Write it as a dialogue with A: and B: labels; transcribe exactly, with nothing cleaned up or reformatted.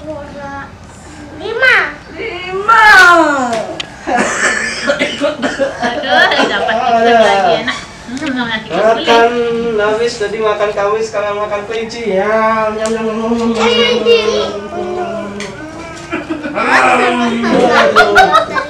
A: Lima.
B: Lima.
A: Aduh, dapat tiga lagi enak.
C: Makan habis tadi makan kawis, sekarang makan kelinci ya. Nyam nyam nyam nyam.